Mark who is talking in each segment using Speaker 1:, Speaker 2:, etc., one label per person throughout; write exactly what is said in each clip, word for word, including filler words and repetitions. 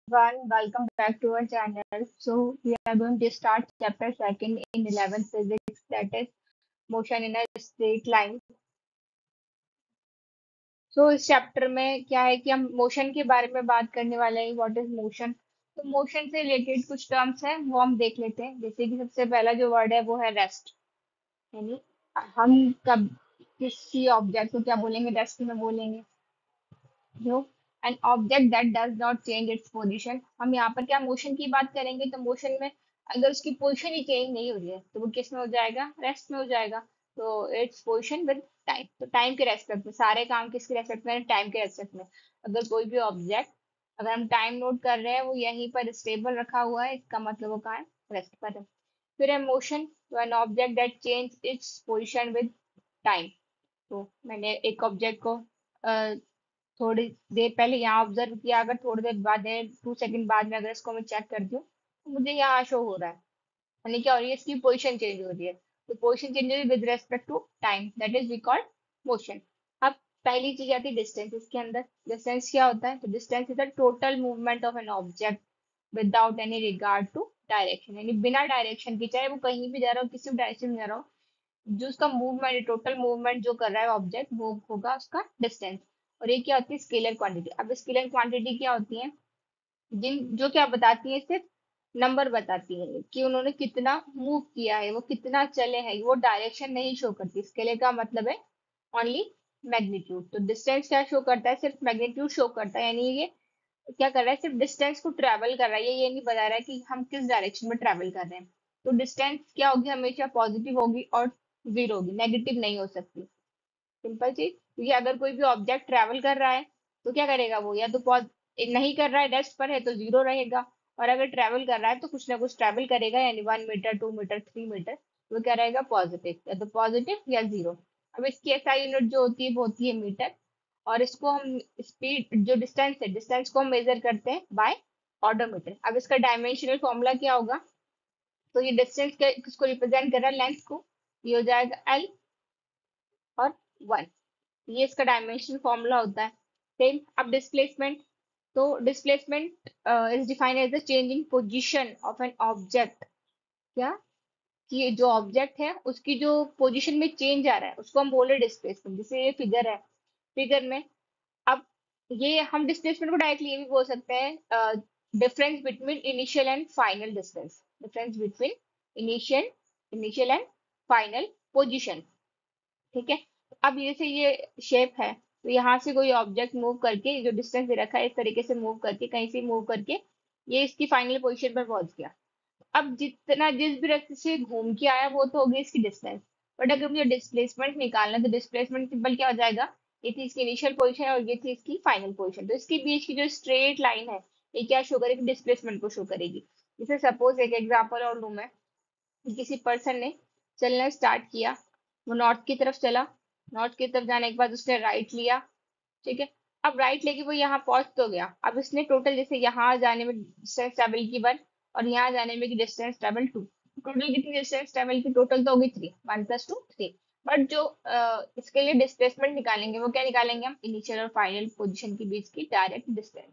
Speaker 1: Everyone, welcome back to our channel. So we are going to start chapter second in eleventh physics, that is motion in a straight line. So इस chapter में क्या है कि हम motion के बारे में बात करने वाले हैं. What is motion? तो मोशन से रिलेटेड कुछ टर्म्स हैं वो हम देख लेते हैं. जैसे कि सबसे पहला जो वर्ड है वो है रेस्ट. यानी हम कब किसी ऑब्जेक्ट को क्या बोलेंगे? रेस्ट में बोलेंगे. जो an object that does not change its position. हम यहाँ पर क्या मोशन की बात करेंगे तो मोशन में अगर उसकी पोजीशन ही चेंज नहीं हो रही है तो वो किस में हो जाएगा? रेस्ट में हो जाएगा. तो इट्स पोजीशन विद टाइम. तो टाइम के रेस्पेक्ट में सारे काम किसके रेस्पेक्ट में? टाइम के रेस्पेक्ट में. अगर कोई भी ऑब्जेक्ट अगर हम टाइम नोट कर रहे हैं वो यहीं पर स्टेबल रखा हुआ है, इसका मतलब वो कहाँ है? रेस्ट पर है. फिर है मोशन. तो an object that change its position with time. तो मैंने एक ऑब्जेक्ट को थोड़ी देर पहले यहाँ ऑब्जर्व किया, अगर थोड़ी देर बाद टू सेकंड बाद में अगर इसको मैं चेक करती हूँ तो मुझे यहाँ शो हो रहा है. यानी क्या हो रही है? इसकी पोजीशन चेंज हो रही है. तो पोजीशन चेंज हो रही है with respect to time, that is we called motion. अब पहली चीज आती है डिस्टेंस. इसके अंदर डिस्टेंस क्या होता है? तो distance is the total movement of an object without any regard to direction. यानी बिना डायरेक्शन के, चाहे वो कहीं भी जा रहा हो, किसी भी डायरेक्शन में जा रहा हो, जो उसका मूवमेंट, टोटल मूवमेंट जो कर रहा है ऑब्जेक्ट, वो होगा उसका डिस्टेंस. और ये क्या होती है? Scalar quantity. अब स्केलर क्वांटिटी क्या होती है? जिन जो क्या बताती है? सिर्फ नंबर बताती है कि उन्होंने कितना मूव किया है, वो कितना चले हैं. वो डायरेक्शन नहीं शो करती. स्केलर का मतलब है ओनली मैग्नीट्यूड. तो डिस्टेंस क्या शो करता है? सिर्फ मैग्नीट्यूड शो करता है. यानी ये क्या कर रहा है? सिर्फ डिस्टेंस को ट्रेवल कर रहा है. ये ये नहीं बता रहा है कि हम किस डायरेक्शन में ट्रेवल कर रहे हैं. तो डिस्टेंस क्या होगी? हमेशा पॉजिटिव होगी और जीरो होगी, नेगेटिव नहीं हो सकती. सिंपल चीज. क्योंकि अगर कोई भी ऑब्जेक्ट ट्रैवल कर रहा है तो क्या करेगा? वो या तो पॉज नहीं कर रहा है, रेस्ट पर है, तो जीरो रहेगा. और अगर ट्रैवल कर रहा है तो कुछ ना कुछ ट्रैवल करेगा, यानी one metre, two metre, three metre, वो क्या रहेगा? पॉजिटिव. या तो पॉजिटिव या जीरो. अब इसकी एसआई यूनिट जो होती है वो होती है मीटर. और इसको हम स्पीड, जो डिस्टेंस है, डिस्टेंस को हम मेजर करते हैं बाय ऑडोमीटर. अब इसका डायमेंशनल फॉर्मूला क्या होगा? तो ये डिस्टेंस किसको रिप्रेजेंट कर रहा है? लेंथ को. ये हो जाएगा एल और वन. ये इसका डायमेंशन फॉर्मूला होता है. सेम. अब डिस्प्लेसमेंट. तो displacement is defined as the changing position of an object. क्या? कि जो ऑब्जेक्ट है उसकी जो पोजीशन में चेंज आ रहा है उसको हम बोल रहे डिस्प्लेसमेंट. जैसे ये फिगर है, फिगर में अब ये हम डिस्प्लेसमेंट को डायरेक्टली ये भी बोल सकते हैं difference between initial and final distance. Difference between initial initial and final position. ठीक है. अब जैसे ये शेप है, तो यहाँ से कोई ऑब्जेक्ट मूव करके, जो डिस्टेंस दे रखा है, इस तरीके से मूव करके, कहीं से मूव करके ये इसकी फाइनल पोजीशन पर पहुंच गया. अब जितना जिस भी रास्ते से घूम के आया वो तो होगी इसकी डिस्टेंस. बट अगर मुझे डिस्प्लेसमेंट निकालना है तो डिस्प्लेसमेंट सिंपल क्या हो जाएगा? ये थी इसकी इनिशियल पोजीशन और ये थी इसकी फाइनल पोजीशन. तो इसके बीच की जो स्ट्रेट लाइन है ये क्या शो करेगी? डिस्प्लेसमेंट को शो करेगी. जैसे सपोज एक एग्जाम्पल और लूं मैं. किसी पर्सन ने चलना स्टार्ट किया, वो नॉर्थ की तरफ चला. नॉर्थ की तरफ जाने के बाद उसने राइट लिया. ठीक है. अब राइट लेके वो यहाँ पहुंच तो गया. अब इसने टोटल, जैसे यहाँ जाने में डिस्टेंस ट्रेवल की वन और यहाँ जाने में की डिस्टेंस ट्रेवल टू. टोटल कितनी डिस्टेंस ट्रेवल की? टोटल तो होगी three. One plus two three. But जो अ, इसके लिए डिस्प्लेसमेंट निकालेंगे वो क्या निकालेंगे हम? इनिशियल और फाइनल पोजीशन के बीच की डायरेक्ट डिस्टेंस.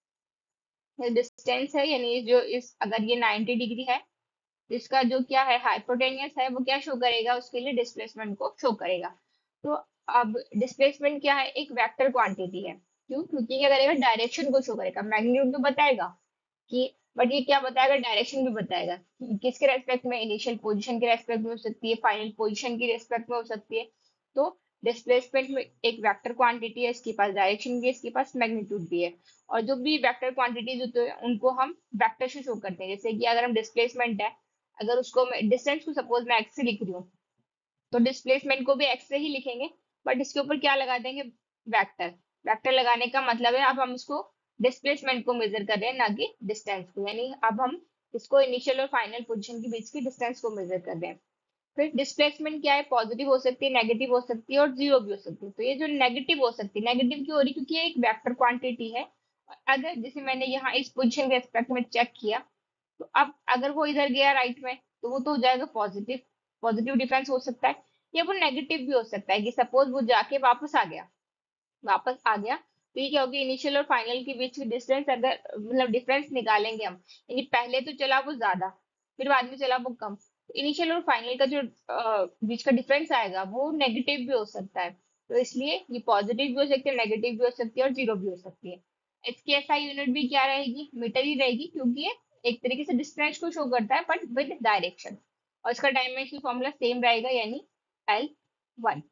Speaker 1: डिस्टेंस है यानी जो इस, अगर ये नाइन्टी डिग्री है, इसका जो क्या है, हाइपोटेनियस है, वो क्या शो करेगा? उसके लिए डिस्प्लेसमेंट को शो करेगा. तो अब डिस्प्लेसमेंट क्या है? एक वेक्टर क्वांटिटी है. क्यों? क्योंकि क्या करेगा? डायरेक्शन को शो करेगा. मैग्नीट्यूड तो बताएगा कि, बट ये क्या बताएगा? डायरेक्शन भी बताएगा कि किसके रेस्पेक्ट में? इनिशियल पोजीशन के रेस्पेक्ट में हो सकती है, फाइनल पोजीशन के रेस्पेक्ट में हो सकती है. तो डिस्प्लेसमेंट में एक वेक्टर क्वांटिटी है, इसके पास डायरेक्शन भी है, इसके पास मैग्नीट्यूड भी है. और जो भी वेक्टर क्वांटिटीज होते हैं उनको हम वेक्टर से शो करते हैं. जैसे कि अगर हम डिस्प्लेसमेंट है, अगर उसको मैं डिस्टेंस को सपोज मैं एक्स से लिख रही हूँ तो डिस्प्लेसमेंट को भी एक्स से ही लिखेंगे. बट इसके ऊपर क्या लगा देंगे? वेक्टर. वेक्टर लगाने का मतलब है अब हम इसको डिस्प्लेसमेंट को मेजर कर रहे हैं, ना कि डिस्टेंस को. यानी अब हम इसको इनिशियल और फाइनल पोजीशन के बीच की डिस्टेंस को मेजर कर रहे हैं. फिर डिस्प्लेसमेंट क्या है? पॉजिटिव हो सकती है, नेगेटिव हो सकती है और जीरो भी हो सकती है. तो ये जो नेगेटिव हो सकती है, नेगेटिव क्यों हो रही? क्योंकि ये एक वेक्टर क्वांटिटी है. अगर जैसे मैंने यहाँ इस पोजीशन के रेस्पेक्ट में चेक किया, तो अब अगर वो इधर गया राइट में तो वो तो हो जाएगा पॉजिटिव. पॉजिटिव डिफरेंस हो सकता है. या वो नेगेटिव भी हो सकता है कि सपोज वो जाके वापस आ गया, वापस आ गया तो ये क्या होगी, इनिशियल और फाइनल के बीच की डिस्टेंस, अगर मतलब डिफरेंस निकालेंगे हम, यानी पहले तो चला वो ज्यादा, फिर बाद में चला वो कम, तो इनिशियल और फाइनल का जो अ, बीच का डिफरेंस आएगा वो नेगेटिव भी हो सकता है। तो इसलिए ये पॉजिटिव भी हो सकती है, नेगेटिव भी हो सकती है और जीरो भी हो सकती है। इसकी एसआई यूनिट भी क्या रहेगी, मीटर ही रहेगी, क्योंकि ये एक तरीके से डिस्टेंस को शो करता है बट विद डायरेक्शन। और इसका डायमेंशनल फॉर्मूला सेम रहेगा, यानी एल वन।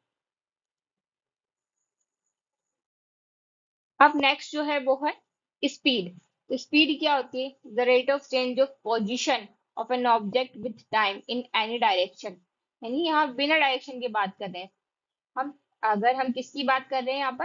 Speaker 1: अब नेक्स्ट जो है वो है स्पीड। तो स्पीड क्या होती है, the rate of change of position of an object with time in any direction. यानी यहाँ बिना डायरेक्शन की बात कर रहे हैं हम। अगर हम किसकी बात कर रहे हैं यहाँ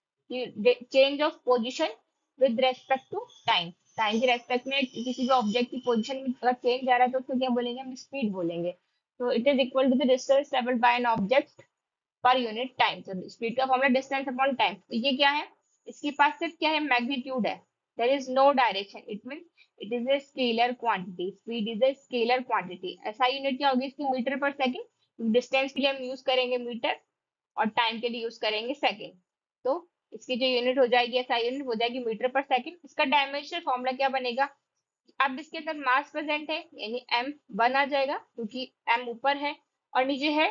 Speaker 1: पर, change of position with respect to time, time के रेस्पेक्ट में किसी भी ऑब्जेक्ट की पोजीशन में अगर चेंज आ रहा है तो उसको क्या बोलेंगे, हम स्पीड बोलेंगे। तो it is equal to the distance travelled by an object per unit time. तो स्पीड का फॉर्मूला डिस्टेंस अपॉन टाइम। तो ये क्या है, इसके पास सिर्फ क्या है, मैग्नीट्यूड है, there is no direction, it mean it is a scalar quantity, speed is a scalar quantity. ऐसा यूनिट क्या होगी इसकी, मीटर पर सेकंड, डिस्टेंस के लिए हम यूज करेंगे मीटर और टाइम के लिए यूज करेंगे सेकंड। तो इसकी जो यूनिट हो जाएगी, ऐसा यूनिट हो जाएगी मीटर पर सेकंड। इसका डायमेंशनल फॉर्मूला क्या बनेगा, अब इसके अंदर मास प्रेजेंट है यानी एम वन आ जाएगा, क्योंकि एम ऊपर है और नीचे है,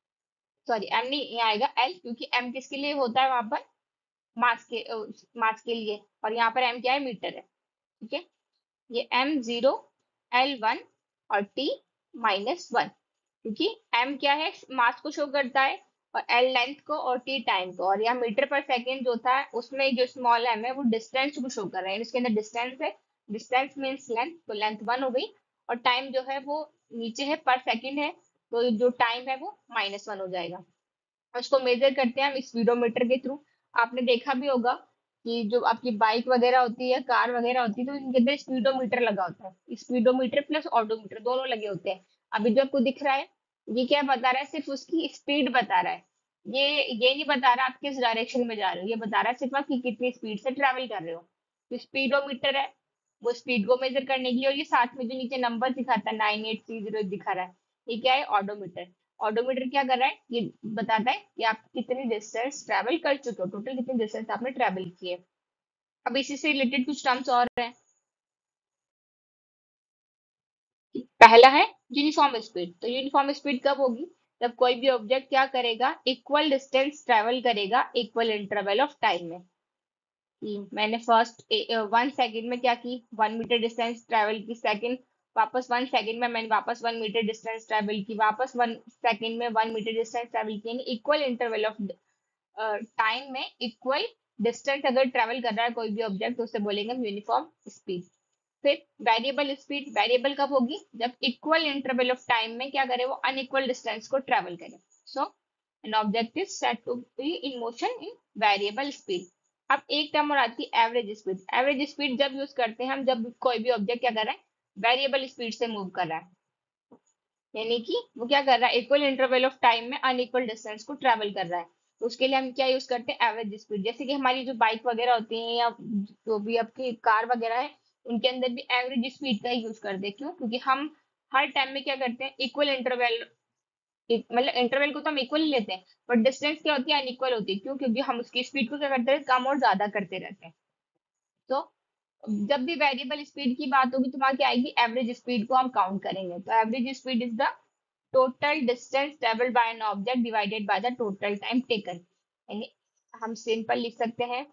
Speaker 1: सॉरी एम नहीं, यहाँ आएगा एल, क्योंकि एम किसके लिए होता है वहां पर, मास के मास के लिए, और यहाँ पर एम क्या है, मीटर है। ठीक है, ये एम जीरो, एल वन और टी माइनस वन, क्योंकि एम क्या है, मास को शो करता है, और एल लेंथ को और टी टाइम को, और यहाँ मीटर पर सेकेंड जो था उसमें जो स्मॉल एम है वो डिस्टेंस को शो कर रहा है, इसके अंदर डिस्टेंस है, डिस्टेंस मीन्स लेंथ, तो लेंथ वन हो गई, और टाइम जो है वो नीचे है, पर सेकेंड है, तो जो टाइम है वो माइनस वन हो जाएगा। उसको मेजर करते हैं हम स्पीडोमीटर के थ्रू। आपने देखा भी होगा कि जो आपकी बाइक वगैरह होती है, कार वगैरह होती है, तो इनके अंदर स्पीडोमीटर लगा होता है, स्पीडोमीटर प्लस ऑडोमीटर दोनों लगे होते हैं। अभी जो आपको दिख रहा है, ये क्या बता रहा है, सिर्फ उसकी स्पीड बता रहा है। ये ये नहीं बता रहा आप किस डायरेक्शन में जा रहे हो, ये बता रहा है सिर्फ आप कि कितनी स्पीड से ट्रेवल कर रहे हो। तो स्पीडोमीटर है, वो स्पीड को मेजर करने के लिए, और ये साथ में जो नीचे नंबर दिखाता है नाइन एट थ्री जीरो दिखा रहा है, ये क्या है, ऑडोमीटर। ऑडोमीटर क्या कर रहा है, ये बताता है कि आप कितनी डिस्टेंस ट्रैवल कर चुके हो, टोटल कितनी डिस्टेंस आपने ट्रैवल की है। अब इसी से रिलेटेड कुछ टर्म्स और हैं। पहला है यूनिफॉर्म स्पीड। तो यूनिफॉर्म स्पीड कब होगी, जब कोई भी ऑब्जेक्ट क्या करेगा, इक्वल डिस्टेंस ट्रैवल करेगा इक्वल इंटरवल ऑफ टाइम में। कि मैंने फर्स्ट वन सेकंड में क्या की, वन मीटर डिस्टेंस ट्रैवल की, सेकंड वापस वन सेकंड में मैंने वापस वन मीटर डिस्टेंस ट्रैवल की, वापस वन सेकंड में वन मीटर डिस्टेंस ट्रैवल की, यानी इक्वल इंटरवल ऑफ टाइम में इक्वल डिस्टेंस अगर ट्रैवल कर रहा है कोई भी ऑब्जेक्ट, तो उसे बोलेंगे हम यूनिफॉर्म स्पीड। फिर वेरिएबल स्पीड, वेरिएबल कब होगी, जब इक्वल इंटरवल ऑफ टाइम में क्या करे, वो अनइक्वल डिस्टेंस को ट्रैवल करे। So an object is said to be in motion in variable speed. अब एक टर्म और आती है एवरेज स्पीड। एवरेज स्पीड जब यूज करते हैं हम, जब कोई भी ऑब्जेक्ट क्या कर रहा है, वेरिएबल स्पीड से मूव कर रहा है, यानी कि वो क्या कर रहा है, इक्वल इंटरवल ऑफ टाइम में अनइक्वल डिस्टेंस को ट्रैवल कर रहा है। तो उसके लिए हम क्या यूज करते हैं, एवरेज स्पीड। जैसे कि हमारी जो बाइक वगैरह होती है या जो भी आपकी कार वगैरह है, उनके अंदर भी एवरेज स्पीड का यूज करते हैं। क्यों, क्योंकि हम हर टाइम में क्या करते हैं, इक्वल इंटरवल, मतलब इंटरवल को तो हम इक्वल ही लेते हैं, बट डिस्टेंस क्या होती है, अनइक्वल होती है। क्यों, क्योंकि हम उसकी स्पीड को क्या करते हैं, कम और ज्यादा करते रहते हैं। तो जब भी वेरिएबल स्पीड की बात होगी तो वहां क्या आएगी, एवरेज स्पीड को हम काउंट करेंगे। तो average speed is the total distance travelled by an object divided by the total time taken. यानी हम सिंपल लिख सकते हैं,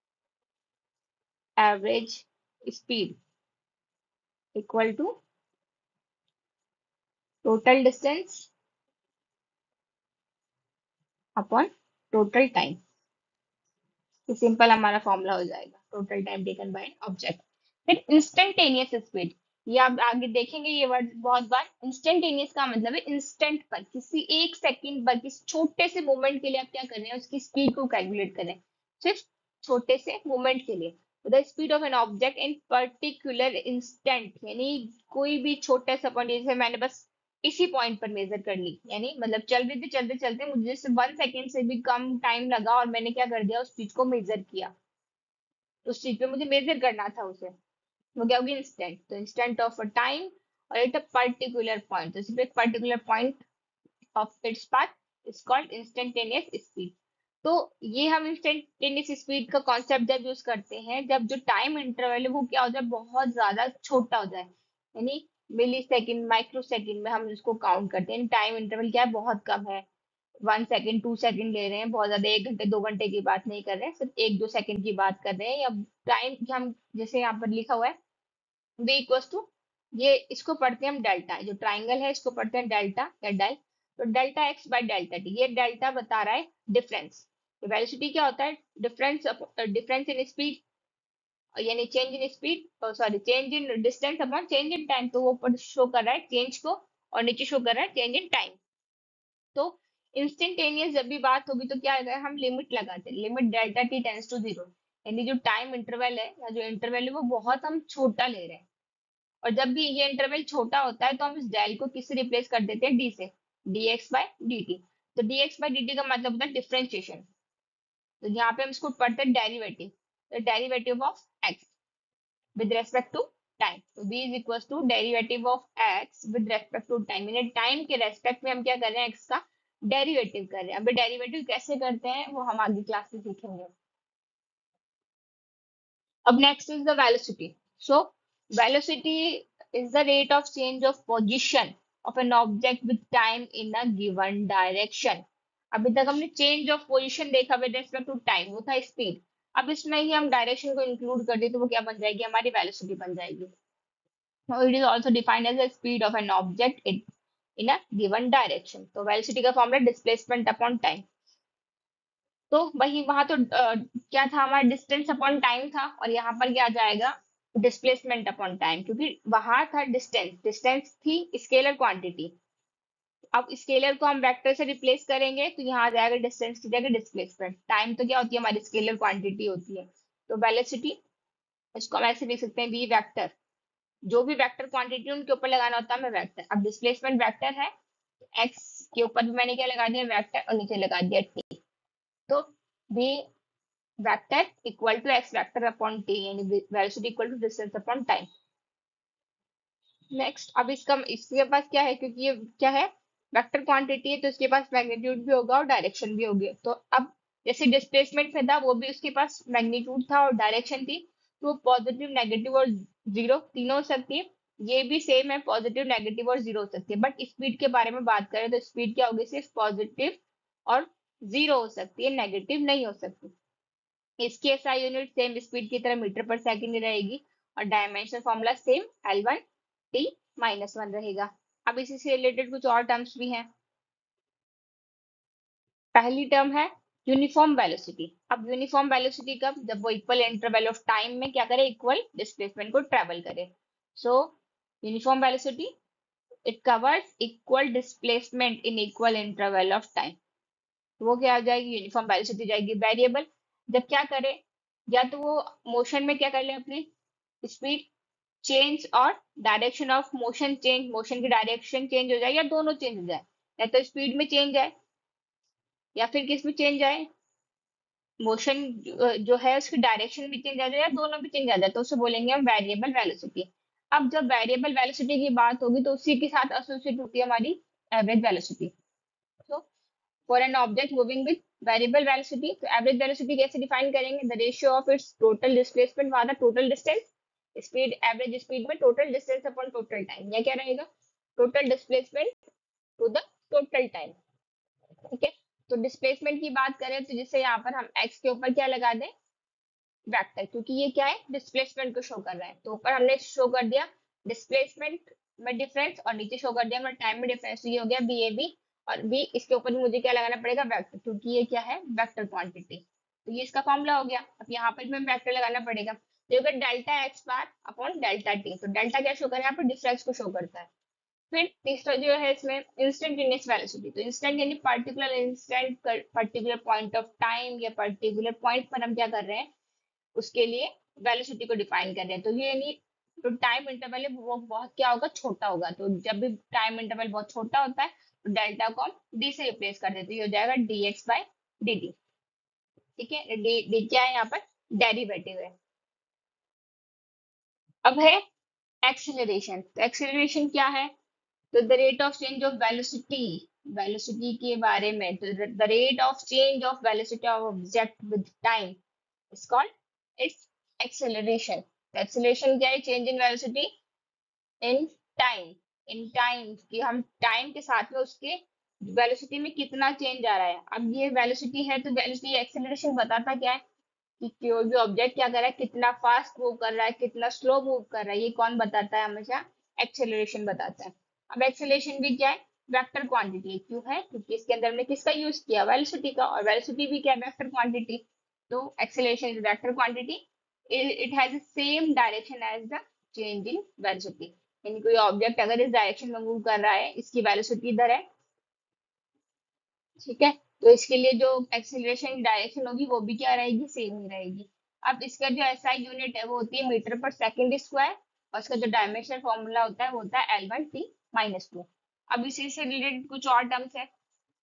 Speaker 1: average speed equal to total distance upon total time. ये सिंपल हमारा फॉर्मूला हो जाएगा, total time taken by object. फिर इंस्टेंटेनियस स्पीड, ये आप आगे देखेंगे ये वर्ड बहुत बार। इंस्टेंटेनियस का मतलब है इंस्टेंट पर, किसी एक सेकंड पर, किसी छोटे से मोमेंट के लिए आप क्या कर रहे हैं, उसकी स्पीड को कैलकुलेट करें, सिर्फ छोटे से मोमेंट के लिए। The speed of an object in particular instant, यानी कोई भी छोटे सा पॉइंट, जैसे मैंने बस इसी पॉइंट पर मेजर कर ली, यानी मतलब चल रही थी, चलते चलते मुझे सिर्फ वन सेकेंड से भी कम टाइम लगा और मैंने क्या कर दिया, उस चीज को मेजर किया, उस चीज पे मुझे मेजर करना था उसे, वो क्या होगी, इंस्टेंट। तो इंस्टेंट ऑफ अ टाइम और एट अ पर्टिकुलर पॉइंट, तो सिर्फ एक particular point of its path is called instantaneous speed. तो ये हम इंस्टेंटेनियस स्पीड का कॉन्सेप्ट जब यूज करते हैं जब जो टाइम इंटरवल है वो क्या हो जाए, बहुत ज्यादा छोटा हो जाए, यानी मिली सेकेंड माइक्रो सेकेंड में हम इसको काउंट करते हैं। टाइम इंटरवल क्या है, बहुत कम है, वन सेकेंड टू सेकेंड ले रहे हैं, बहुत ज्यादा एक घंटे दो घंटे की बात नहीं कर रहे हैं, सिर्फ एक दो सेकेंड की बात कर रहे हैं। या टाइम हम जैसे यहाँ पर लिखा हुआ है v इक्वल्स टू, ये इसको पढ़ते हैं हम डेल्टा, जो ट्राइंगल है इसको पढ़ते हैं डेल्टा या डेल। तो delta x by delta t, ये डेल्टा बता रहा है डिफरेंस। तो वेलोसिटी क्या होता है, डिफरेंस डिफरेंस इन स्पीड, यानी change in speed, sorry change in distance upon change in time. तो वो ऊपर शो कर रहा है चेंज को और नीचे शो कर रहा है चेंज इन टाइम। तो इंस्टेंटेनियस जब भी बात होगी तो क्या है, हम लिमिट लगाते हैं, limit delta t tends to zero, यानी जो टाइम इंटरवल है या जो इंटरवल है वो बहुत हम छोटा ले रहे हैं। और जब भी ये इंटरवल छोटा होता है तो हम इस डेल को किससे रिप्लेस कर देते हैं, डी से, d x by d t. तो d x by d t का मतलब होता है डिफरेंशिएशन। तो यहाँ पे हम इसको पढ़ते हैं derivative, derivative of x with respect to time. तो v is equal to derivative of x with respect to time, यानी टाइम के रेस्पेक्ट में हम क्या कर रहे हैं, x का डेरिवेटिव कर रहे हैं। अभी डेरिवेटिव कैसे करते हैं वो हम आगे क्लास में सीखेंगे। अब next is the velocity. So velocity is the rate of change of position of an object with time in a given direction। अभी तक हमने चेंज ऑफ पोजीशन देखा विद रेस्पेक्ट टू टाइम, वो था स्पीड। अब इसमें ही हम डायरेक्शन को इंक्लूड कर दें तो वो क्या बन जाएगी, हमारी वेलोसिटी बन जाएगी। So it is also defined as the speed of an object in, in a given direction। तो वेलोसिटी का फॉर्मूला डिस्प्लेसमेंट अपॉन टाइम। तो वही वहां तो अ, क्या था हमारा, डिस्टेंस अपॉन टाइम था, और यहाँ पर क्या आ जाएगा, डिस्प्लेसमेंट अपॉन टाइम, क्योंकि वहां था डिस्टेंस, डिस्टेंस थी स्केलर क्वांटिटी। अब स्केलर को हम वेक्टर से रिप्लेस करेंगे तो यहाँ आ जाएगा डिस्टेंस की जगह डिस्प्लेसमेंट। टाइम तो क्या होती है, हमारी स्केलर क्वांटिटी होती है। तो वेलोसिटी, इसको हम ऐसे लिख सकते हैं वी वेक्टर, जो भी वेक्टर क्वांटिटी उनके ऊपर लगाना होता है हमें वेक्टर। अब डिस्प्लेसमेंट वेक्टर है, एक्स के ऊपर भी मैंने क्या लगा दिया, वेक्टर, और नीचे लगा दिया टी। तो v vector equal to x vector upon t, यानी velocity equal to distance upon time. Next, अब इसका इसके पास क्या है, क्योंकि ये क्या है, वेक्टर क्वांटिटी है, तो इसके पास मैग्नीट्यूड भी होगा और डायरेक्शन भी होगी। तो अब जैसे डिस्प्लेसमेंट में था वो भी उसके पास मैग्नीट्यूड था और डायरेक्शन थी, तो वो पॉजिटिव नेगेटिव और जीरो तीनों हो सकती है। ये भी सेम है, पॉजिटिव नेगेटिव और जीरो हो सकती है। बट स्पीड के बारे में बात करें तो स्पीड क्या होगी, सिर्फ पॉजिटिव और जीरो हो सकती है, नेगेटिव नहीं हो सकती। इसकी एसआई यूनिट सेम स्पीड की तरह मीटर पर सेकंड रहेगी, और dimension formula same L one T minus one रहेगा। अब इसी से रिलेटेड कुछ और टर्म्स भी हैं। पहली टर्म है यूनिफॉर्म वेलोसिटी। अब यूनिफॉर्म वेलोसिटी कब, जब वो इक्वल इंटरवल ऑफ टाइम में क्या करे, इक्वल डिस्प्लेसमेंट को ट्रेवल करे। So uniform velocity, it covers equal displacement in equal interval of time. तो वो क्या हो जाएगी, यूनिफॉर्म वेलोसिटी जाएगी। वेरिएबल, जब क्या करे, या तो वो मोशन में क्या कर ले, अपनी स्पीड चेंज और direction of motion change, motion की डायरेक्शन चेंज हो जाए, या दोनों चेंज हो जाए, या तो स्पीड में चेंज आए या फिर किस में चेंज आए, मोशन जो है उसकी डायरेक्शन भी चेंज आ जाए या दोनों भी चेंज आ जाए, तो उसे बोलेंगे हम वेरिएबल वेलोसिटी। अब जब वेरिएबल वेलोसिटी की बात होगी तो उसी के साथ एसोसिएट होती है हमारी एवरेज वेलोसिटी। तो for an object moving with variable velocity, तो एवरेज वेलोसिटी कैसे डिफाइन करेंगे, the ratio of its total displacement वाला total distance, speed average speed में total distance upon total time, या क्या रहेगा, total displacement to the total time. ठीक है, तो डिस्प्लेसमेंट की बात करें तो जैसे यहाँ पर हम एक्स के ऊपर क्या लगा दें, वेक्टर, क्योंकि ये क्या है, डिस्प्लेसमेंट को शो कर रहा है। तो ऊपर हमने शो कर दिया डिस्प्लेसमेंट में डिफरेंस, और नीचे शो कर दिया हमारे टाइम में डिफरेंस। तो ये हो गया बी ए बी, और बी इसके ऊपर भी मुझे क्या लगाना पड़ेगा, वेक्टर, क्योंकि ये क्या है, वेक्टर क्वांटिटी। तो ये इसका फॉर्मूला हो गया। अब यहाँ पर भी हमें वेक्टर लगाना पड़ेगा, तो ये delta x bar upon delta t. तो डेल्टा क्या शो कर रहा है, यहाँ पर डिफरेंस को शो करता है। फिर तीसरा जो है इसमें इंस्टेंटेनियस वेलोसिटी। तो इंस्टेंट यानी particular instant, particular point of time या पर्टिकुलर पॉइंट पर हम क्या कर रहे हैं, उसके लिए वेलोसिटी को डिफाइन कर रहे हैं। तो ये यानी जो टाइम इंटरवल है वो बहुत क्या होगा, छोटा होगा। तो जब भी टाइम इंटरवल बहुत छोटा होता है तो डेल्टा को हम डी से रिप्लेस कर देते हैं, ये हो जाएगा d x by d t. ठीक है, डी डी क्या है यहाँ पर, डेरिवेटिव है। अब है एक्सीलरेशन। तो एक्सीलरेशन क्या है, तो the rate of change of velocity velocity के बारे में, तो the rate of change of velocity of object with time is called its acceleration. Acceleration क्या है? Change in velocity in time, in time कि हम टाइम के साथ में उसके वेलोसिटी में कितना चेंज आ रहा है। अब ये वेलोसिटी है तो वेलोसिटी एक्सेलरेशन बताता क्या है कि कोई भी ऑब्जेक्ट क्या कर रहा है, कितना फास्ट मूव कर रहा है, कितना स्लो मूव कर रहा है, ये कौन बताता है? हमेशा एक्सेलरेशन बताता है। अब एक्सेलरेशन भी क्या है? Vector quantity. क्यों है? क्योंकि इसके अंदर हमने किसका यूज किया? वेलोसिटी का, और वेलोसिटी भी क्या है? Vector quantity. तो acceleration is vector quantity, it has the same direction as the change in velocity. यानी कोई ऑब्जेक्ट अगर इस डायरेक्शन में मूव कर रहा है, इसकी वेलोसिटी इधर है, ठीक है, तो इसके लिए जो एक्सीलरेशन की डायरेक्शन होगी वो भी क्या रहेगी? सेम ही रहेगी। अब इसका जो एसआई यूनिट है वो होती है मीटर पर सेकंड स्क्वायर, और इसका जो डायमेंशन फॉर्मूला होता है वो होता है l one T minus two. अब इसी से रिलेटेड कुछ और टर्म्स है।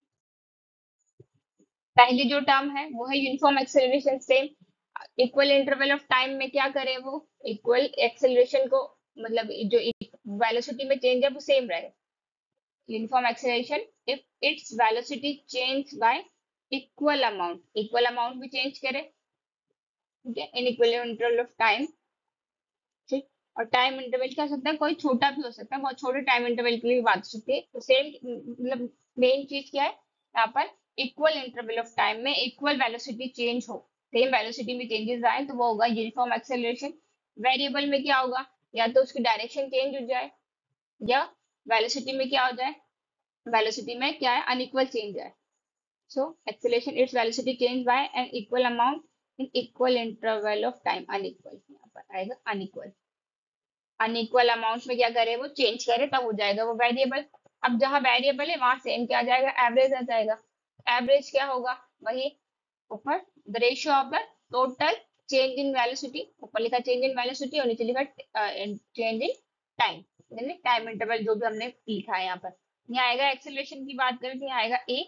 Speaker 1: पहली जो टर्म है वो है uniform acceleration, same equal interval of time में क्या करे? वो इक्वल एक्सेलरेशन को, मतलब जो वेलोसिटी में चेंज है वो सेम रहे। uniform acceleration if its velocity change by equal amount, equal amount भी change करे, ठीक है, in equal interval of time, ठीक। और टाइम इंटरवल क्या हो सकता है? कोई छोटा भी हो सकता है, बहुत छोटे टाइम इंटरवल के लिए भी बात हो सकती है। तो सेम, मतलब मेन चीज क्या है यहाँ पर? इक्वल इंटरवल ऑफ टाइम में इक्वल वेलोसिटी चेंज हो, सेम वेलोसिटी में चेंजेस आए तो वो होगा यूनिफॉर्म एक्सेलरेशन। वेरिएबल में क्या होगा? या तो उसकी डायरेक्शन चेंज हो जाए, या वेलोसिटी में क्या हो जाए? वेलोसिटी में क्या है? अनइक्वल चेंज है। So acceleration its velocity change by an equal amount in equal interval of time, unequal यहाँ पर आएगा unequal, unequal अमाउंट में क्या करे? वो चेंज करे तब हो जाएगा वो वेरिएबल। अब जहाँ वेरिएबल है वहां सेम क्या आ जाएगा? एवरेज आ जाएगा। एवरेज क्या होगा? वही ऊपर the ratio of the total change in velocity, ऊपर लिखा चेंज इन वेलोसिटी और नीचे लिखा चेंज इन टाइम, यानी टाइम इंटरवल जो भी हमने लिखा है यहाँ पर। यहाँ आएगा एक्सेलरेशन की बात करें तो यहाँ आएगा ए,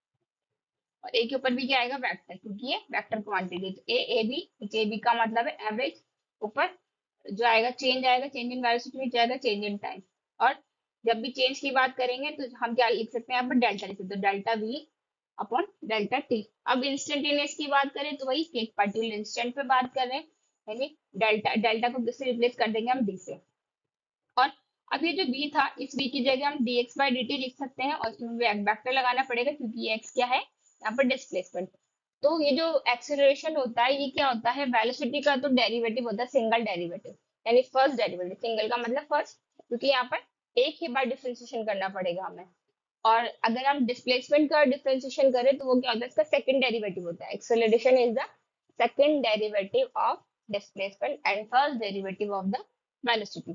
Speaker 1: और ए के ऊपर भी क्या आएगा? वेक्टर, क्योंकि ये वेक्टर क्वांटिटी। तो ए ए बी, ए बी का मतलब है एवरेज, ऊपर जो आएगा चेंज आएगा, चेंज इन वेलोसिटी, नीचे आएगा चेंज इन टाइम। और जब भी चेंज की बात करेंगे तो हम क्या लिख सकते हैं? यहाँ पर डेल्टा लिख सकते हैं, delta v upon delta t. अब इंस्टेंटेनियस की बात करें तो वही एक पर्टिकुलर इंस्टेंट पे बात कर रहे हैं, यानी डेल्टा, डेल्टा को किससे रिप्लेस कर देंगे? हम डी से। और अब ये जो b था, इस b की जगह हम dx बाई dt लिख सकते हैं, और इसमें वेक्टर लगाना पड़ेगा क्योंकि ये x क्या है? यहाँ पर डिस्प्लेसमेंट। तो ये जो एक्सेलरेशन होता है ये क्या होता है? वेलोसिटी का तो डेरिवेटिव होता है सिंगल डेरिवेटिव, यानी फर्स्ट डेरिवेटिव। सिंगल का मतलब फर्स्ट, क्योंकि यहाँ पर एक ही बार डिफ्रेंशिएशन करना पड़ेगा हमें। और अगर हम डिस्प्लेसमेंट का डिफ्रेंशिएशन करें तो वो क्या होता है? इसका सेकंड डेरिवेटिव होता है। Acceleration is the second derivative of displacement and first derivative of the velocity.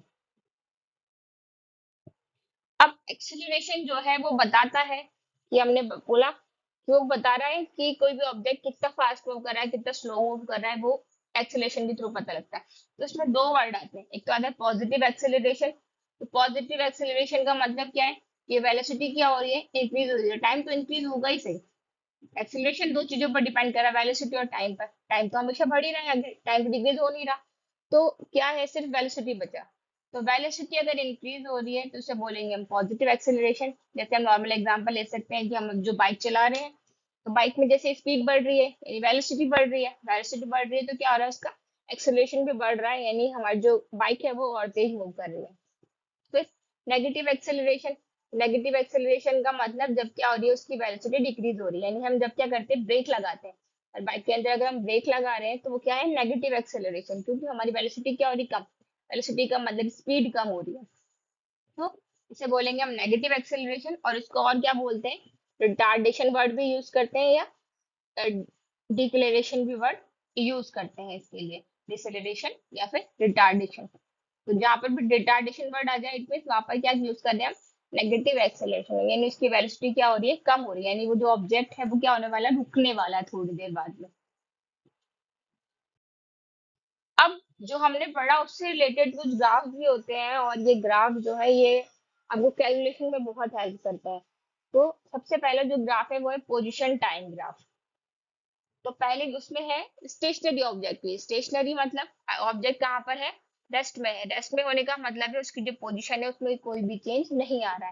Speaker 1: अब एक्सेलरेशन जो है वो बताता है कि हमने ब- बोला कि वो बता रहा है कि कोई भी ऑब्जेक्ट कितना फास्ट मूव कर रहा है, कितना स्लो मूव कर रहा है, वो एक्सेलरेशन के थ्रू पता लगता है। तो इसमें दो वर्ड आते हैं, एक तो आता है पॉजिटिव एक्सेलरेशन। तो पॉजिटिव एक्सेलरेशन का मतलब क्या है? ये वेलोसिटी क्या हो रही है? इंक्रीज हो रही है। टाइम तो इंक्रीज होगा ही सही। एक्सेलरेशन दो चीजों पर डिपेंड कर रहा है, वेलोसिटी और टाइम पर। टाइम तो हमेशा बढ़ ही रहा है, टाइम तो डिक्रीज हो नहीं रहा। तो क्या है? सिर्फ वेलोसिटी बचा। तो वेलोसिटी अगर इंक्रीज हो रही है तो उसे बोलेंगे हम पॉजिटिव एक्सेलरेशन। जैसे हम नॉर्मल एग्जांपल ले सकते हैं कि हम जो बाइक चला रहे हैं, तो बाइक में जैसे स्पीड बढ़ रही है यानी वेलोसिटी बढ़ रही है, वेलोसिटी बढ़ रही है तो क्या हो रहा है? उसका एक्सेलरेशन भी बढ़ रहा है, यानी हमारी जो बाइक है वो और तेज मूव कर रही है। फिर नेगेटिव एक्सेलरेशन, नेगेटिव एक्सेलरेशन का मतलब जब क्या हो रही है? उसकी वेलोसिटी डिक्रीज हो रही है, यानी हम जब क्या करते हैं? ब्रेक लगाते हैं, और बाइक के अंदर अगर हम ब्रेक लगा रहे हैं तो वो क्या है? नेगेटिव एक्सेलरेशन, क्योंकि हमारी वेलोसिटी क्या हो रही? कम। वेलोसिटी का मतलब स्पीड कम हो रही है, तो इसे बोलेंगे हम नेगेटिव एक्सेलरेशन। और इसको और क्या बोलते हैं? रिटार्डेशन वर्ड भी यूज करते हैं, या डिक्लेरेशन भी वर्ड यूज करते हैं इसके लिए, डिसेलरेशन या फिर रिटार्डेशन। तो जहाँ पर भी रिटार्डेशन वर्ड आ जाए इट मीन वहां पर क्या यूज कर रहे हैं हम? नेगेटिव एक्सेलरेशन, यानी उसकी वेलोसिटी क्या हो रही है? कम हो रही है, यानी वो जो ऑब्जेक्ट है वो क्या होने वाला है? रुकने वाला है थोड़ी देर बाद में। अब जो हमने पढ़ा उससे रिलेटेड कुछ ग्राफ भी होते हैं, और ये ग्राफ जो है ये आपको कैलकुलेशन में बहुत हेल्प करता है। तो सबसे पहला जो ग्राफ है वो है पोजीशन टाइम ग्राफ। तो पहले उसमें है स्टेशनरी ऑब्जेक्ट की। स्टेशनरी मतलब ऑब्जेक्ट कहाँ पर है? रेस्ट में है। रेस्ट में होने का मतलब है उसकी जो पोजीशन है उसमें कोई भी चेंज नहीं आ रहा है।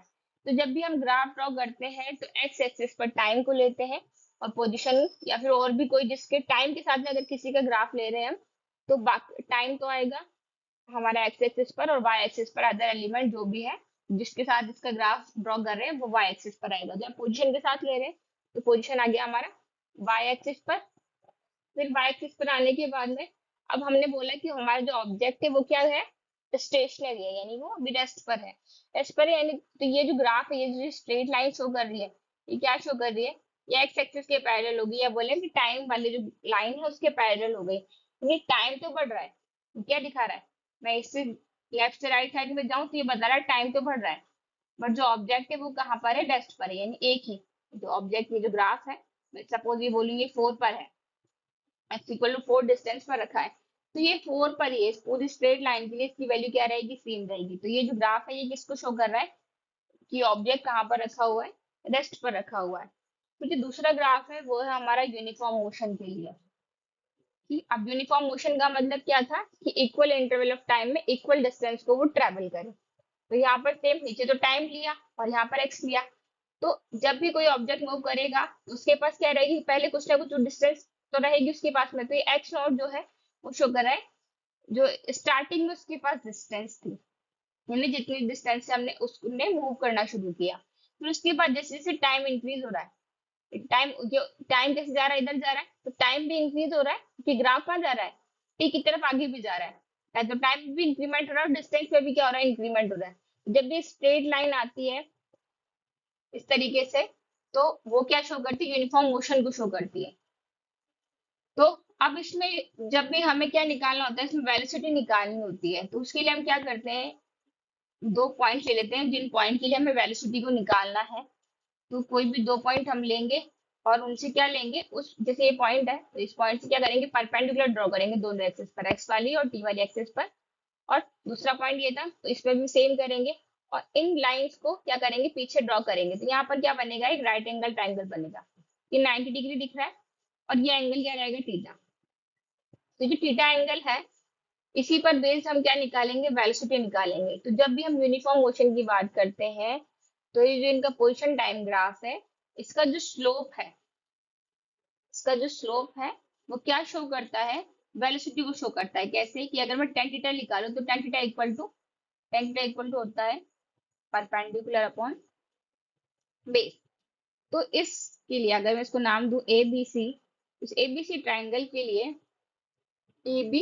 Speaker 1: तो जब भी हम ग्राफ ड्रॉ करते हैं तो एक्स एक्सिस पर टाइम को लेते हैं और पोजीशन, या फिर और भी कोई जिसके टाइम के साथ में अगर किसी का ग्राफ ले रहे हैं हम, तो टाइम तो आएगा हमारा एक्स एक्सिस पर, और वाई एक्सिस पर अदर एलिमेंट जो भी है जिसके साथ इसका ग्राफ ड्रॉ कर रहे हैं वो वाई एक्सिस पर आएगा। जब पोजीशन के साथ ले रहे हैं तो पोजीशन आ गया हमारा वाई एक्सिस पर। फिर वाई एक्सिस पर आने के बाद में अब हमने बोला कि हमारा जो ऑब्जेक्ट है वो क्या है, स्टेशनरी है, यानी वो अभी रेस्ट पर है। रेस्ट पर है यानी, तो ये जो ग्राफ है, ये जो स्ट्रेट लाइन शो कर रही है, ये क्या शो कर रही है, ये एक्स एक्सिस के पैरेलल होगी, या बोले कि टाइम वाली जो लाइन है उसके पैरेलल हो गई। ये टाइम तो बढ़ रहा है, क्या दिखा रहा है, मैं इससे लेफ्ट से राइट साइड में जाऊं तो ये बता रहा है टाइम तो बढ़ रहा है, बट जो ऑब्जेक्ट है वो कहाँ पर है, रेस्ट पर है, यानी एक ही जो ऑब्जेक्ट ये जो ग्राफ है, सपोज ये बोलेंगे फोर पर है, x equal to four distance पर रखा है, तो ये फोर पर ही है, इस पूरी स्ट्रेट लाइन के लिए इसकी वैल्यू क्या रहेगी, सेम रहेगी। तो ये जो ग्राफ है ये किसको शो कर रहा है कि ऑब्जेक्ट कहाँ पर रखा हुआ है, रेस्ट पर रखा हुआ है। तो जो दूसरा ग्राफ है वो है हमारा यूनिफॉर्म मोशन के लिए। कि अब यूनिफॉर्म मोशन का मतलब क्या था कि इक्वल इंटरवल ऑफ टाइम में इक्वल डिस्टेंस को वो ट्रेवल करे। तो यहाँ पर सेम, नीचे तो टाइम लिया और यहाँ पर एक्स लिया, तो जब भी कोई ऑब्जेक्ट मूव करेगा तो उसके पास क्या रहेगी, पहले कुछ ना कुछ डिस्टेंस तो रहेगी उसके पास में। तो ये एक्स नॉट जो है वो शो कर रहा है जो स्टार्टिंग में उसके पास डिस्टेंस थी, यानी जितनी डिस्टेंस से हमने उसने मूव करना शुरू किया। फिर उसके बाद जैसे जैसे टाइम इंक्रीज हो रहा है, टाइम जो टाइम कैसे जा रहा है, इधर जा रहा है, तो टाइम भी इंक्रीज हो रहा है कि ग्राफ कहाँ जा रहा है, टी की तरफ आगे भी जा रहा है, तो टाइम भी इंक्रीमेंट हो रहा है, डिस्टेंस में भी क्या हो रहा है, इंक्रीमेंट हो रहा है। जब भी स्ट्रेट लाइन आती है इस तरीके से, तो वो क्या शो करती है, यूनिफॉर्म मोशन को शो करती है। तो अब इसमें जब भी हमें क्या निकालना होता है, इसमें वेलोसिटी निकालनी होती है, तो उसके लिए हम क्या करते हैं, दो पॉइंट ले लेते हैं जिन पॉइंट के लिए हमें वेलोसिटी को निकालना है। तो कोई भी दो पॉइंट हम लेंगे और उनसे क्या लेंगे, उस जैसे ये पॉइंट है तो इस पॉइंट से क्या करेंगे, परपेंडिकुलर ड्रॉ करेंगे दोनों एक्सिस पर, एक्स वाली और टी वाली एक्सिस पर। और दूसरा पॉइंट ये था तो इस पर भी सेम करेंगे, और इन लाइंस को क्या करेंगे, पीछे ड्रॉ करेंगे। तो यहाँ पर क्या बनेगा, एक राइट एंगल ट्राइंगल बनेगा, ये नाइन्टी डिग्री दिख रहा है, और ये एंगल क्या रहेगा, थीटा। तो जो थीटा एंगल है इसी पर बेस्ड हम क्या निकालेंगे, वेलोसिटी निकालेंगे। तो जब भी हम यूनिफॉर्म मोशन की बात करते हैं तो ये जो इनका पोजीशन टाइम ग्राफ है, इसका जो स्लोप है, इसका जो स्लोप है वो क्या शो करता है, वेलोसिटी को शो करता है। कैसे कि अगर मैं टेन थीटा निकालूं तो tan theta equal to tan theta equal to होता है परपेंडिकुलर अपॉन बेस। तो इसके लिए अगर मैं इसको नाम दूं ए बी सी, इस ए बी सी ट्राइंगल के लिए A B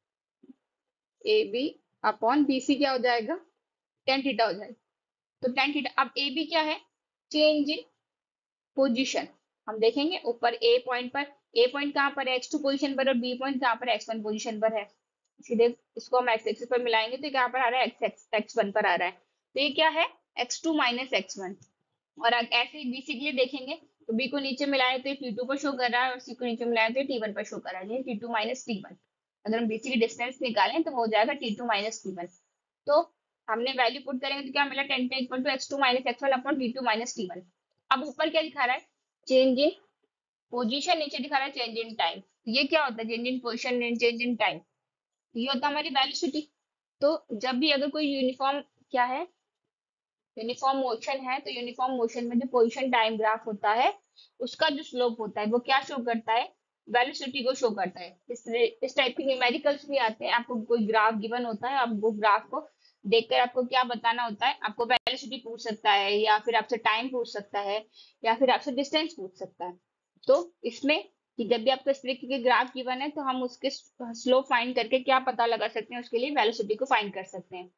Speaker 1: A B upon B C क्या हो जाएगा, टेन थीटा हो जाएगा। तो टेन थीटा, अब ए बी क्या है, चेंज इन पोजीशन। हम देखेंगे ऊपर ए पॉइंट पर, ए पॉइंट कहाँ पर है, एक्स टू पोजीशन पर, और बी पॉइंट कहाँ पर है, एक्स वन पोजीशन पर है। सीधे इसको हम एक्स एक्सिस पर मिलाएंगे तो कहाँ पर आ रहा है, एक्स एक्स एक्स वन पर आ रहा है। तो ये क्या है, x two minus x one. और अग- ऐसे ही बी सी के लिए देखेंगे तो बी को नीचे मिलाए तो टी टू पर शो कर रहा है, और सी को नीचे मिलाए तो टी वन पर शो कर रहा है, t two minus t one. अगर हम बी सी की डिस्टेंस निकालें तो वो हो जाएगा t two minus t one. तो हमने वैल्यू पुट करेंगे तो क्या मिला, tan tan equal to x two minus x one upon t two minus t one. अब ऊपर क्या दिखा रहा है, चेंज इन पोजीशन, नीचे दिखा रहा है चेंज इन टाइम। ये क्या होता है, change in position and change in time, ये होता है हमारी वेलोसिटी। तो जब भी अगर कोई यूनिफॉर्म क्या है, यूनिफॉर्म मोशन है, तो यूनिफॉर्म मोशन में जो पोजीशन टाइम ग्राफ होता है उसका जो स्लोप होता है वो क्या शो करता है, वेलोसिटी को शो करता है। इस इस टाइप के न्यूमेरिकल्स भी आते हैं, आपको कोई ग्राफ गिवन होता है, आप वो ग्राफ को देखकर आपको क्या बताना होता है, आपको वेलोसिटी पूछ सकता है, या फिर आपसे टाइम पूछ सकता है, या फिर आपसे डिस्टेंस पूछ सकता है। तो इसमें कि जब भी आपको इस तरीके के ग्राफ गिवन है तो हम उसके स्लोप फाइंड करके क्या पता लगा सकते हैं, उसके लिए वेलोसिटी को फाइंड कर सकते हैं।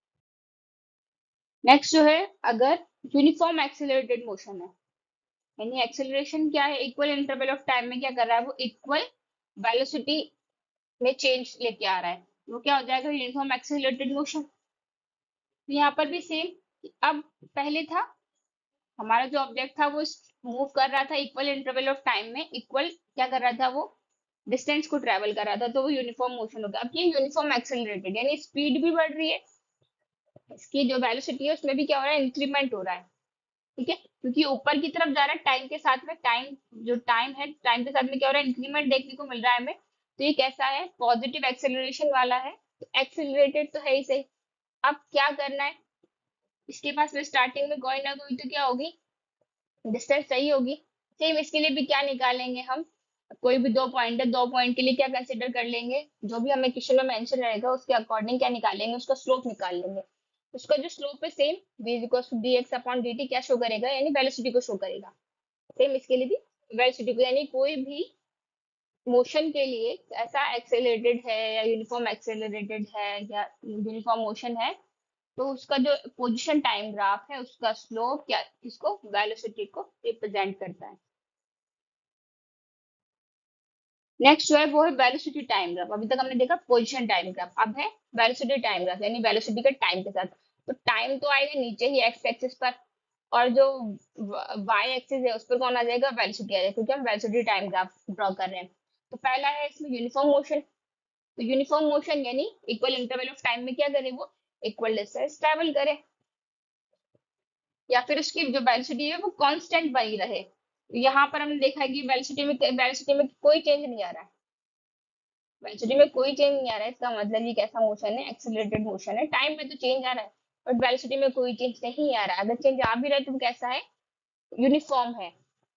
Speaker 1: नेक्स्ट जो है, अगर यूनिफॉर्म एक्सेलरेटेड मोशन है, यानी एक्सेलरेशन क्या है, इक्वल इंटरवल ऑफ टाइम में क्या कर रहा है, वो इक्वल वेलोसिटी में चेंज लेके आ रहा है, वो क्या हो जाएगा, यूनिफॉर्म एक्सेलरेटेड मोशन। तो यहाँ पर भी सेम, अब पहले था हमारा जो ऑब्जेक्ट था वो मूव कर रहा था इक्वल इंटरवल ऑफ टाइम में, इक्वल क्या कर रहा था, वो डिस्टेंस को ट्रेवल कर रहा था, तो वो यूनिफॉर्म मोशन हो गया। अब ये यूनिफॉर्म एक्सेलरेटेड यानी स्पीड भी बढ़ रही है, इसकी जो वेलोसिटी है उसमें भी क्या हो रहा है, इंक्रीमेंट हो रहा है। ठीक है, क्योंकि ऊपर की तरफ जा रहा है टाइम के साथ में, टाइम जो टाइम है टाइम के साथ में क्या हो रहा है, इंक्रीमेंट देखने को मिल रहा है हमें। तो ये कैसा है, पॉजिटिव एक्सेलरेशन वाला है, तो एक्सेलरेटेड तो है ही सही। अब क्या करना है, इसके पास में स्टार्टिंग में कोई ना कोई तो क्या होगी, डिस्टेंस सही होगी। सेम इसके लिए भी क्या निकालेंगे हम, कोई भी दो पॉइंट है, दो पॉइंट के लिए क्या कंसिडर कर लेंगे, जो भी हमें क्वेश्चन में मेंशन रहेगा उसके अकॉर्डिंग क्या निकालेंगे, उसका स्लोप निकाल लेंगे। उसका जो स्लोप है same v is equal to d x upon d t क्या शो करेगा, यानी वेलोसिटी को शो करेगा। सेम इसके लिए भी वेलोसिटी को, यानी कोई भी मोशन के लिए ऐसा एक्सेलरेटेड है या यूनिफॉर्म एक्सेलरेटेड है या यूनिफॉर्म मोशन है, तो उसका जो पोजीशन टाइम ग्राफ है उसका स्लोप क्या इसको वेलोसिटी को रिप्रेजेंट करता है। नेक्स्ट जो है वो है वेलोसिटी टाइम ग्राफ। अभी तक हमने देखा पोजीशन टाइम ग्राफ, अब है वेलोसिटी टाइम ग्राफ, यानी वेलोसिटी के टाइम के साथ। तो टाइम तो आएगा नीचे ही एक्स एक्सिस पर, और जो वाई एक्सिस है उस पर कौन आ जाएगा, वेलोसिटी आ जाएगा, क्योंकि हम वेलोसिटी टाइम ग्राफ ड्रॉ कर रहे हैं। तो पहला है इसमें यूनिफॉर्म मोशन। तो यूनिफॉर्म मोशन यानी इक्वल इंटरवल ऑफ टाइम में क्या करे, वो इक्वल डिस्टेंस ट्रेवल करे, या फिर उसकी जो वेलोसिटी है वो कांस्टेंट बनी रहे। तो यहाँ पर हमने देखा है कि वेलोसिटी में वेलोसिटी में कोई चेंज नहीं आ रहा है, वेलोसिटी में कोई चेंज नहीं आ रहा है, इसका मतलब ये कैसा मोशन है, एक्सेलरेटेड मोशन है। टाइम में तो चेंज आ रहा है बट वेलोसिटी में कोई चेंज नहीं आ रहा है। अगर चेंज आ भी रहा है तो वो कैसा है, यूनिफॉर्म है।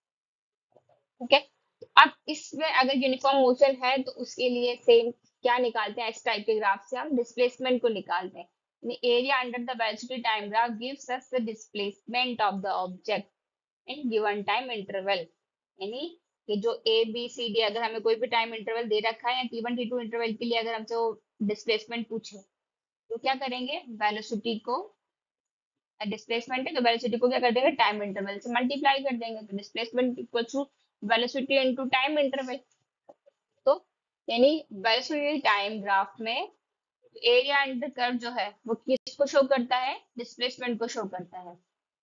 Speaker 1: ठीक है, अब इसमें अगर यूनिफॉर्म मोशन है तो उसके लिए सेम क्या निकालते हैं, इस टाइप के ग्राफ से हम डिस्प्लेसमेंट को निकालते हैं। Area under the velocity time graph gives us the displacement of the object in given time interval. यानी ये जो ए बी सी डी, अगर हमें कोई भी टाइम इंटरवल दे रखा है या t one t two interval के लिए अगर हमसे वो डिस्प्लेसमेंट पूछे, तो क्या करेंगे, वेलोसिटी को, डिस्प्लेसमेंट है तो वेलोसिटी को क्या कर देंगे, टाइम इंटरवल से मल्टीप्लाई कर देंगे, तो displacement equal to velocity into time interval. तो यानी वेलोसिटी टाइम ग्राफ में एरिया अंडर कर्व जो है वो किसको शो करता है, डिस्प्लेसमेंट को शो करता है।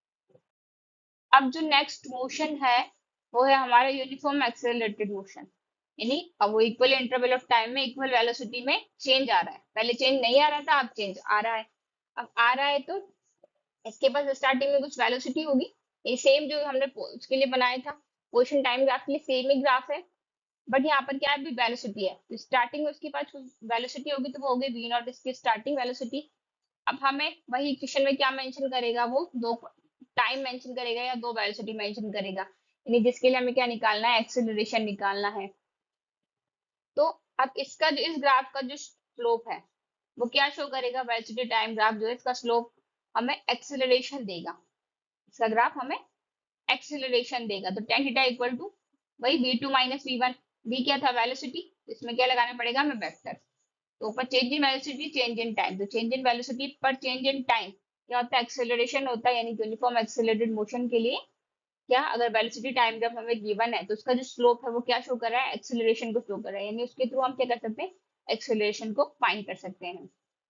Speaker 1: अब जो नेक्स्ट मोशन है वो है हमारा यूनिफॉर्म एक्सेलरेटेड मोशन, यानी अब वो इक्वल इंटरवल ऑफ टाइम में इक्वल वेलोसिटी में चेंज आ रहा है। पहले चेंज नहीं आ रहा था, अब चेंज आ रहा है। अब आ रहा है तो इसके पास स्टार्टिंग में कुछ वेलोसिटी होगी, ये सेम जो हमने पो- उसके लिए बनाया था पोजीशन टाइम ग्राफ के लिए सेम ही ग्राफ है, बट यहाँ पर क्या है, अभी वेलोसिटी है तो स्टार्टिंग में उसके पास कुछ वेलोसिटी होगी, तो वो होगी वी नॉट इसकी स्टार्टिंग वेलोसिटी। अब हमें वही क्वेश्चन में क्या मेंशन करेगा, वो दो टाइम मेंशन करेगा या दो वेलोसिटी मेंशन करेगा, यानी जिसके लिए हमें क्या निकालना है, एक्सेलरेशन निकालना है। तो अब इसका जो इस ग्राफ का जो स्लोप है वो क्या शो करेगा, वेलोसिटी टाइम ग्राफ जो है इसका स्लोप हमें एक्सेलरेशन देगा, इसका ग्राफ हमें एक्सेलरेशन देगा। तो टेन थीटा इक्वल टू वही v two minus v one, v क्या था वेलोसिटी, इसमें क्या लगाना पड़ेगा हमें वेक्टर। तो ऊपर change in velocity change in time, तो चेंज इन वेलोसिटी पर चेंज इन टाइम क्या होता है, एक्सेलरेशन होता है। यानी यूनिफॉर्म एक्सेलरेटेड मोशन के लिए क्या, अगर वेलोसिटी टाइम जब हमें गिवन है तो उसका जो स्लोप है वो क्या शो कर रहा है, एक्सेलरेशन को शो कर रहा है, यानी उसके थ्रू हम क्या कर सकते हैं, एक्सेलरेशन को फाइंड कर सकते हैं।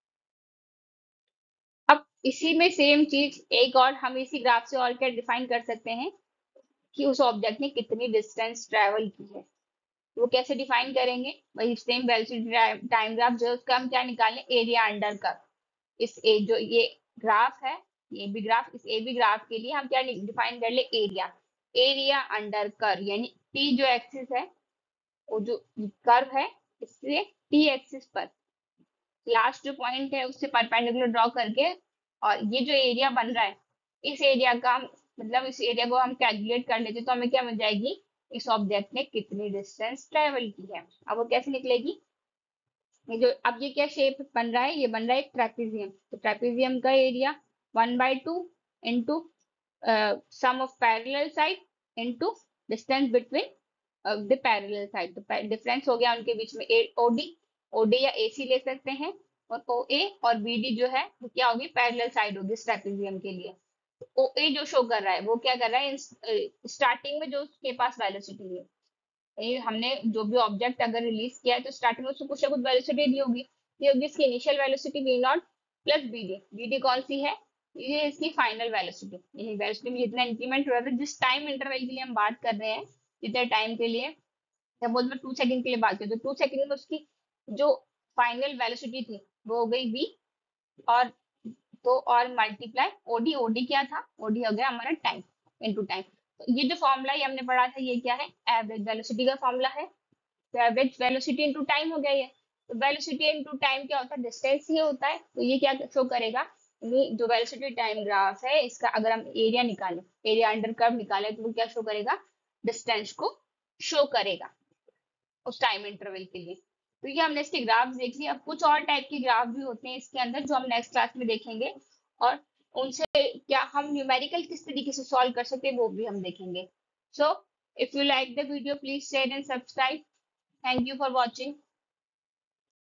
Speaker 1: अब इसी में सेम चीज एक और हम इसी ग्राफ से और क्या डिफाइन कर सकते हैं कि उस ऑब्जेक्ट ने कितनी डिस्टेंस ट्रेवल की है। तो वो कैसे डिफाइन करेंगे, वही सेम वेलोसिटी टाइम ग्राफ जो है उसका हम क्या निकालें, एरिया अंडर कर्व। इस ए जो ये ग्राफ है, ये भी ग्राफ, इस ए बी ग्राफ के लिए हम क्या डिफाइन कर ले, एरिया, एरिया अंडर कर्व, यानी टी जो एक्सिस है, वो जो कर्व है इससे टी एक्सिस पर लास्ट जो पॉइंट है उससे परपेंडिकुलर ड्रॉ करके, और ये जो एरिया बन रहा है इस एरिया का हम- मतलब इस एरिया को हम कैलकुलेट कर लेते तो हमें क्या मिल जाएगी, इस ऑब्जेक्ट ने कितनी डिस्टेंस ट्रेवल की है। अब वो कैसे निकलेगी, ये जो अब ये क्या शेप बन रहा है, ये बन रहा है एक ट्रेपेजियम। तो ट्रेपेजियम का area one by two into sum of parallel side into distance between the parallel side. तो डिफरेंस हो गया उनके बीच में ओडी, ओडी या एसी ले सकते हैं, और ओ ए और बी डी जो है वो क्या होगी, पैरेलल साइड होगी इस ट्रेपेजियम के लिए। ओ ए जो शो कर रहा है वो क्या कर रहा है, स्टार्टिंग में जो उसके पास वेलोसिटी है, ये हमने जो भी ऑब्जेक्ट अगर रिलीज किया है तो स्टार्टिंग में उसको कुछ ना कुछ वेलोसिटी दी होगी, ये होगी इसकी initial velocity v naught plus B D. B D कौन सी है, ये इसकी फाइनल वेलोसिटी, ये वेलोसिटी में जितना इंक्रीमेंट हो रहा है जिस टाइम इंटरवल के लिए हम बात कर रहे हैं, जितने टाइम के लिए, जब बोल मैं टू सेकंड के लिए बात करें तो टू सेकंड में उसकी जो फाइनल वेलोसिटी थी वो हो गई वी, और तो और मल्टीप्लाई ओडी, ओडी क्या था, ओडी हो गया हमारा टाइम इनटू टाइम। तो ये जो फॉर्मूला ये हमने पढ़ा था ये क्या है, एवरेज वेलोसिटी का फॉर्मूला है। तो एवरेज वेलोसिटी इनटू टाइम हो गया ये। तो वेलोसिटी इनटू टाइम क्या होता है, डिस्टेंस ही होता है। तो ये क्या शो करेगा, ये जो वेलोसिटी टाइम ग्राफ है, इसका अगर हम एरिया निकालें, एरिया अंडर कर्व निकालें, तो वो क्या शो करेगा? डिस्टेंस को शो करेगा उस टाइम इंटरवल के लिए। तो ये हमने इसके ग्राफ देख लिए। अब कुछ और टाइप के ग्राफ भी होते हैं इसके अंदर, जो हम नेक्स्ट क्लास में देखेंगे, और उनसे क्या हम न्यूमेरिकल किस तरीके से सॉल्व कर सकते हैं वो भी हम देखेंगे। So if you like the video, please share and subscribe. Thank you for watching.